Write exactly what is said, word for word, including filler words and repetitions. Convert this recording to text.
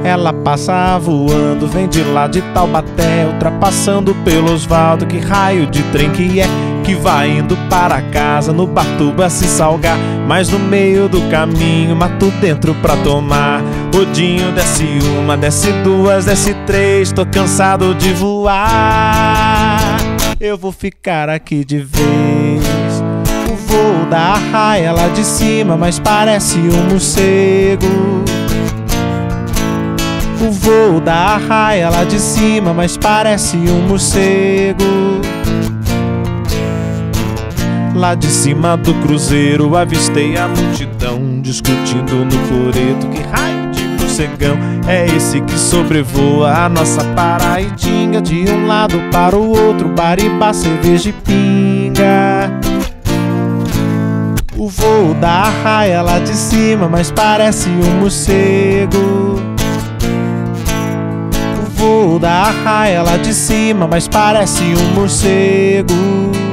Ela passa voando, vem de lá de Taubaté, ultrapassando pelo Osvaldo. Que raio de trem que é, que vai indo para casa, no Batuba se salgar, mas no meio do caminho mato dentro pra tomar. Odinho desce uma, desce duas, desce três, tô cansado de voar, eu vou ficar aqui de vez. O voo da arraia lá de cima, mas parece um morcego. O voo da arraia lá de cima, mas parece um morcego. Lá de cima do cruzeiro avistei a multidão discutindo no coreto. Que raio de morcegão é esse que sobrevoa a nossa Paraítinga? De um lado para o outro, baribá, cerveja e pinga. O voo da arraia lá de cima, mas parece um morcego. O voo da arraia lá de cima, mas parece um morcego.